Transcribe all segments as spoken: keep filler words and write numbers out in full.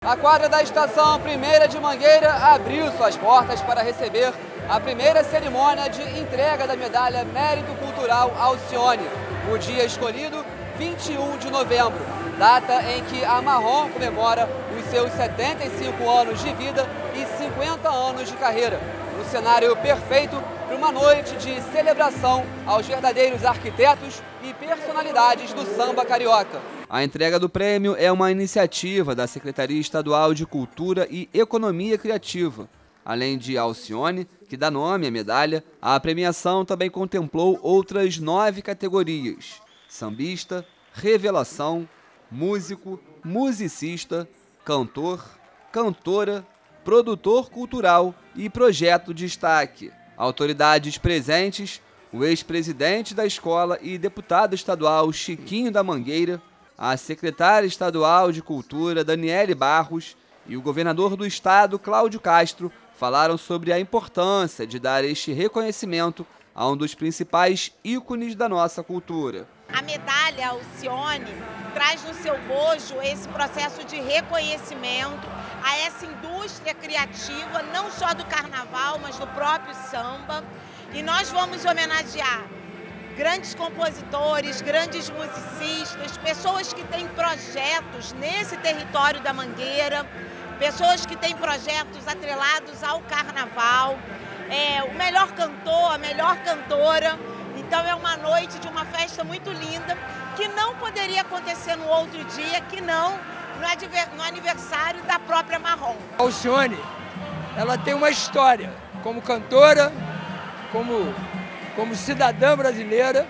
A quadra da Estação Primeira de Mangueira abriu suas portas para receber a primeira cerimônia de entrega da medalha Mérito Cultural Alcione, o dia escolhido, vinte e um de novembro, data em que a Marrom comemora os seus setenta e cinco anos de vida e cinquenta anos de carreira. Um cenário perfeito para uma noite de celebração aos verdadeiros arquitetos e personalidades do samba carioca. A entrega do prêmio é uma iniciativa da Secretaria Estadual de Cultura e Economia Criativa. Além de Alcione, que dá nome à medalha, a premiação também contemplou outras nove categorias: sambista, revelação, músico, musicista, cantor, cantora, produtor cultural e projeto de destaque. Autoridades presentes, o ex-presidente da escola e deputado estadual Chiquinho da Mangueira, a secretária estadual de Cultura Daniele Barros e o governador do estado Cláudio Castro falaram sobre a importância de dar este reconhecimento a um dos principais ícones da nossa cultura. A medalha Alcione traz no seu bojo esse processo de reconhecimento a essa indústria criativa, não só do carnaval, mas do próprio samba. E nós vamos homenagear grandes compositores, grandes musicistas, pessoas que têm projetos nesse território da Mangueira, pessoas que têm projetos atrelados ao carnaval, é, o melhor cantor, a melhor cantora. Então é uma noite de uma festa muito linda, que não poderia acontecer no outro dia, que não no aniversário da própria Marrom. A Alcione, ela tem uma história como cantora, como, como cidadã brasileira,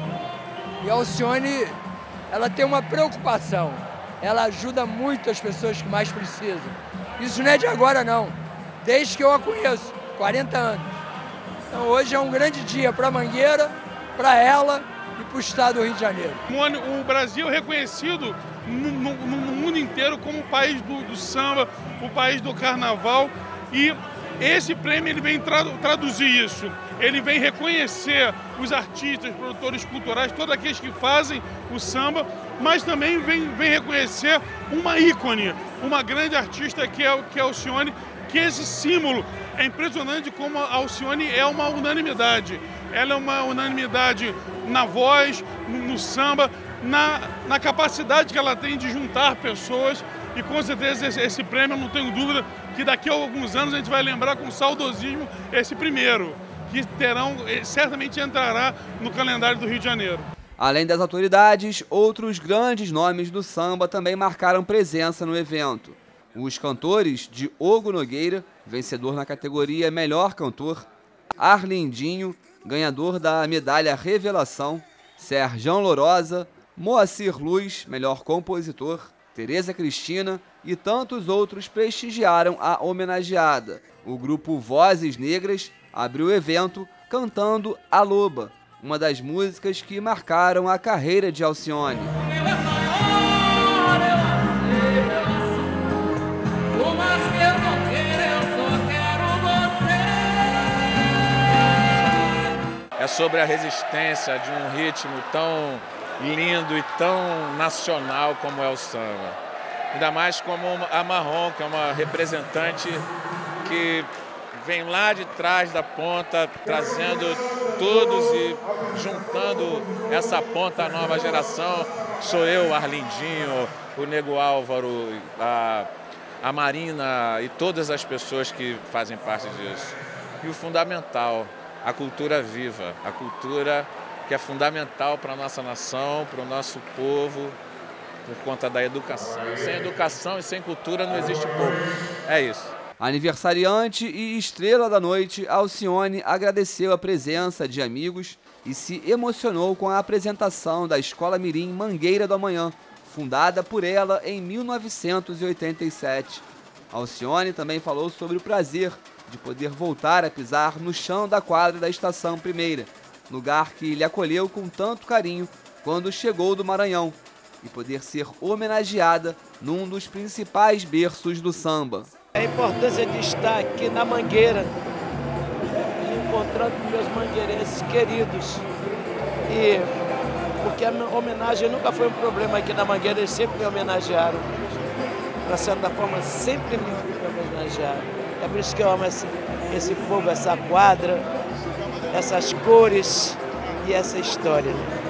e a Alcione, ela tem uma preocupação, ela ajuda muito as pessoas que mais precisam. Isso não é de agora não, desde que eu a conheço, quarenta anos. Então hoje é um grande dia para a Mangueira, para ela e para o estado do Rio de Janeiro. O Brasil é reconhecido no, no, no mundo inteiro como o país do, do samba, o país do carnaval, e esse prêmio ele vem tradu traduzir isso. Ele vem reconhecer os artistas, produtores culturais, todos aqueles que fazem o samba, mas também vem, vem reconhecer uma ícone, uma grande artista que é, que é a Alcione, que esse símbolo é impressionante como a Alcione é uma unanimidade. Ela é uma unanimidade na voz, no, no samba, na, na capacidade que ela tem de juntar pessoas. E com certeza esse, esse prêmio, eu não tenho dúvida, que daqui a alguns anos a gente vai lembrar com saudosismo esse primeiro, que terão, certamente entrará no calendário do Rio de Janeiro. Além das autoridades, outros grandes nomes do samba também marcaram presença no evento. Os cantores Diogo Nogueira, vencedor na categoria Melhor Cantor, Arlindinho, ganhador da medalha Revelação, Serjão Lorosa, Moacir Luz, melhor compositor, Tereza Cristina e tantos outros prestigiaram a homenageada. O grupo Vozes Negras abriu o evento cantando A Loba, uma das músicas que marcaram a carreira de Alcione. É sobre a resistência de um ritmo tão lindo e tão nacional como é o samba. Ainda mais como a Marrom, que é uma representante que vem lá de trás da ponta, trazendo todos e juntando essa ponta à nova geração. Sou eu, o Arlindinho, o Nego Álvaro, a, a Marina e todas as pessoas que fazem parte disso. E o fundamental, a cultura viva, a cultura que é fundamental para a nossa nação, para o nosso povo, por conta da educação. Sem educação e sem cultura não existe povo. É isso. Aniversariante e estrela da noite, Alcione agradeceu a presença de amigos e se emocionou com a apresentação da Escola Mirim Mangueira do Amanhã, fundada por ela em mil novecentos e oitenta e sete. Alcione também falou sobre o prazer de poder voltar a pisar no chão da quadra da Estação Primeira, lugar que lhe acolheu com tanto carinho quando chegou do Maranhão, e poder ser homenageada num dos principais berços do samba. A importância de estar aqui na Mangueira, encontrando meus mangueirenses queridos, e porque a homenagem nunca foi um problema aqui na Mangueira, eles sempre me homenagearam. para certa forma, sempre me homenagear. É por isso que eu amo esse, esse povo, essa quadra, essas cores e essa história.